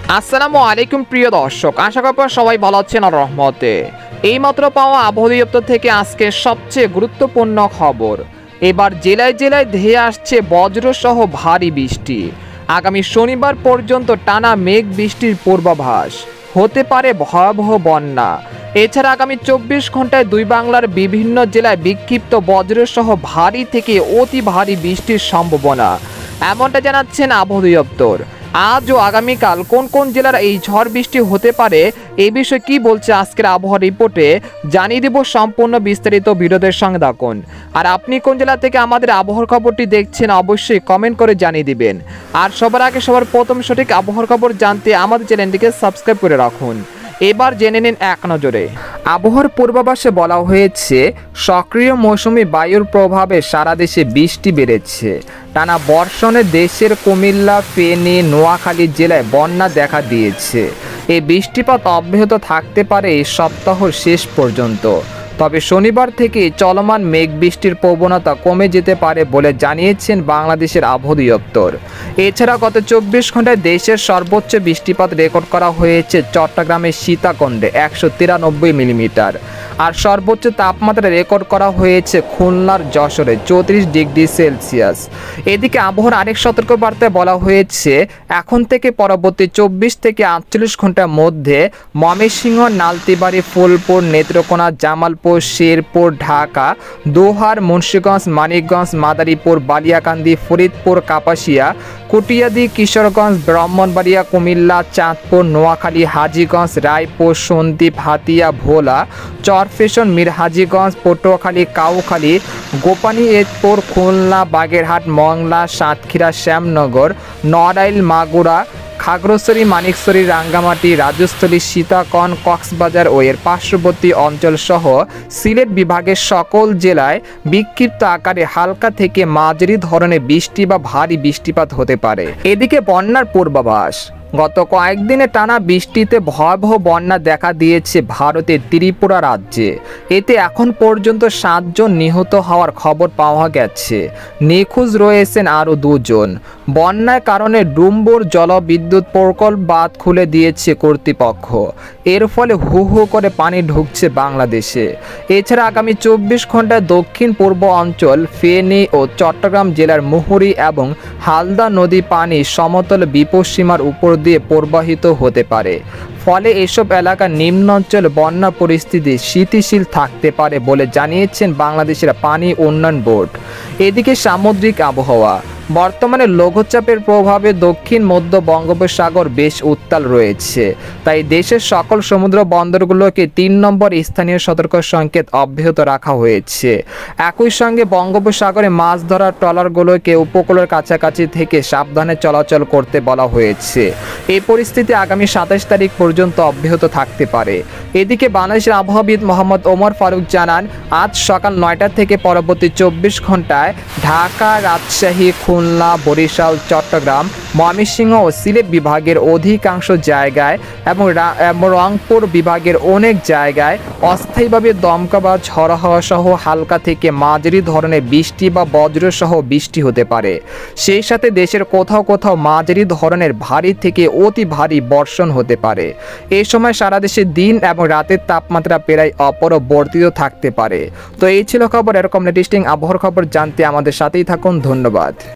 আসসালামু আলাইকুম প্রিয় দর্শক, আশা করি সবাই ভালো আছেন আর রহমতে। এইমাত্র পাওয়া আবহাওয়া দপ্তর থেকে আজকে সবচেয়ে গুরুত্বপূর্ণ খবর। এবার জেলায় জেলায় ধেয়ে আসছে বজ্রসহ ভারী বৃষ্টি। আগামী শনিবার পর্যন্ত টানা মেঘ বৃষ্টির পূর্বাভাস, হতে পারে ভয়াবহ বন্যা। এছাড়া আগামী 24 ঘন্টায় দুই বাংলার বিভিন্ন জেলায় বিক্ষিপ্ত বজ্রসহ ভারী থেকে অতি ভারী বৃষ্টির সম্ভাবনা, এমনটা জানাচ্ছেন আবহাওয়া দপ্তর। আজ ও আগামীকাল কোন কোন জেলার এই ঝড় বৃষ্টি হতে পারে, এই বিষয়ে কি বলছে আজকের আবহাওয়া রিপোর্টে জানিয়ে দেব। সম্পূর্ণ বিস্তারিত ভিডিওদের সঙ্গে থাকুন। আর আপনি কোন জেলা থেকে আমাদের আবহাওয়ার খবরটি দেখছেন অবশ্যই কমেন্ট করে জানিয়ে দিবেন। আর সবার আগে সবার প্রথম সঠিক আবহাওয়ার খবর জানতে আমাদের চ্যানেলটিকে সাবস্ক্রাইব করে রাখুন। এবার জেনে নিন এক নজরে। আবহাওয়ার পূর্বাভাসে বলা হয়েছে, সক্রিয় মৌসুমি বায়ুর প্রভাবে সারা দেশে বৃষ্টি বেড়েছে। টানা বর্ষণে দেশের কুমিল্লা, ফেনী, নোয়াখালী জেলায় বন্যা দেখা দিয়েছে। এই বৃষ্টিপাত অব্যাহত থাকতে পারে এই সপ্তাহের শেষ পর্যন্ত। তবে শনিবার থেকে চলমান মেঘ বৃষ্টির প্রবণতা কমে যেতে পারে বলে জানিয়েছেন বাংলাদেশের আবহাওয়া দপ্তর। এছাড়া গত 24 ঘন্টায় দেশের সর্বোচ্চ বৃষ্টিপাত রেকর্ড করা হয়েছে চট্টগ্রামের সীতাকুণ্ডে 193 মিলিমিটার। আর সর্বোচ্চ তাপমাত্রা রেকর্ড করা হয়েছে খুলনার যশোরে 34 ডিগ্রি সেলসিয়াস। এদিকে আবহাওয়ার আরেক সতর্কবার্তায় বলা হয়েছে, এখন থেকে পরবর্তী 24 থেকে 48 ঘন্টার মধ্যে ময়মনসিংহ, নালতিবাড়ী, ফুলপুর, নেত্রকোনা, জামালপুর, শেরপুর, ঢাকা, দোহার, মুন্সিগঞ্জ, মানিকগঞ্জ, মাদারীপুর, বালিয়াকান্দি, ফরিদপুর, কাপাসিয়া, কটিয়াদি, কিশোরগঞ্জ, ব্রাহ্মণবাড়িয়া, কুমিল্লা, চাঁদপুর, নোয়াখালী, হাজীগঞ্জ, রায়পুর, সন্দ্বীপ, হাতিয়া, ভোলা, চরফ্যাশন, মিরহাজীগঞ্জ, পটুয়াখালী, কাউখালী, গোপানীয়পুর, খুলনা, বাগেরহাট, মংলা, সাতক্ষীরা, শ্যামনগর, নড়াইল, মাগুরা, খাগড়াছড়ি, মানিকছড়ি, রাঙ্গামাটি, রাজস্থলী, সীতাকোন, কক্সবাজার ও এর পার্শ্ববর্তী অঞ্চল সহ সিলেট বিভাগের সকল জেলায় বিক্ষিপ্ত আকারে হালকা থেকে মাঝারি ধরনের বৃষ্টি বা ভারী বৃষ্টিপাত হতে পারে। এদিকে বন্যার পূর্বাভাস। গত কয়েকদিনে টানা বৃষ্টিতে ভয়াবহ বন্যা দেখা দিয়েছে ভারতের ত্রিপুরা রাজ্যে। এতে এখন পর্যন্ত 7 জন নিহত হওয়ার খবর পাওয়া গেছে। নিখোঁজ রয়েছেন আরও 2 জন। বন্যার কারণে ডুম্বুর জলবিদ্যুৎ প্রকল্প বাঁধ খুলে দিয়েছে কর্তৃপক্ষ। এর ফলে হু হু করে পানি ঢুকছে বাংলাদেশে। এছাড়া আগামী 24 ঘন্টায় দক্ষিণ পূর্ব অঞ্চল, ফেনী ও চট্টগ্রাম জেলার মুহুরী এবং হালদা নদী পানি সমতল বিপদসীমার উপর দিয়ে প্রবাহিত হতে পারে। ফলে এসব এলাকার নিম্নাঞ্চল বন্যা পরিস্থিতি স্থিতিশীল থাকতে পারে বলে জানিয়েছেন বাংলাদেশের পানি উন্নয়ন বোর্ড। এদিকে সামুদ্রিক আবহাওয়া। বর্তমানে লঘুচাপের প্রভাবে দক্ষিণ মধ্য বঙ্গোপসাগর বেশ উত্তাল রয়েছে। তাই দেশের সকল সমুদ্র বন্দরগুলোকে 3 নম্বর স্থানীয় সতর্ক সংকেত অব্যাহত রাখা হয়েছে। একই সঙ্গে বঙ্গোপসাগরে মাছ ধরার ট্রলারগুলোকে উপকূলের কাছাকাছি থেকে সাবধানে চলাচল করতে বলা হয়েছে। এই পরিস্থিতি আগামী 27 তারিখ পর্যন্ত অব্যাহত থাকতে পারে। এদিকে বাংলাদেশের আবহাওয়াবিদ মোহাম্মদ ওমর ফারুক জানান, আজ সকাল 9টা থেকে পরবর্তী 24 ঘন্টায় ঢাকা, রাজশাহী, খুলনা, বরিশাল, চট্টগ্রাম, ময়মনসিংহ ও সিলেট বিভাগের অধিকাংশ জায়গায় এবং রংপুর বিভাগের অনেক জায়গায় অস্থায়ীভাবে দমকা বা ঝড়ো হাওয়া সহ হালকা থেকে মাঝারি ধরনের বৃষ্টি বা বজ্রসহ বৃষ্টি হতে পারে। সেই সাথে দেশের কোথাও কোথাও মাঝারি ধরনের ভারী থেকে অতি ভারী বর্ষণ হতে পারে। এই সময় সারা দেশে দিন এবং রাতের তাপমাত্রা প্রায় অপরিবর্তিত থাকতে পারে। তো এই ছিল খবর। এরকম লেটেস্টিং আবহাওয়ার খবর জানতে আমাদের সাথেই থাকুন। ধন্যবাদ।